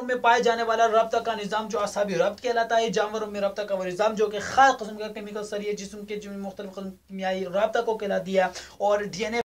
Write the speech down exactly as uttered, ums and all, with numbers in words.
में पाए जाने वाला रब्ता का निज़ाम जो असाबी रब्त कहलाता है। जानवरों में रब्ता का वो निज़ाम जो कि खास किस्म का केमिकल सरिये जिस्म के जो मुख्तलिफ किस्म कीमियाई रब्ता को कहला दिया। और डीएनए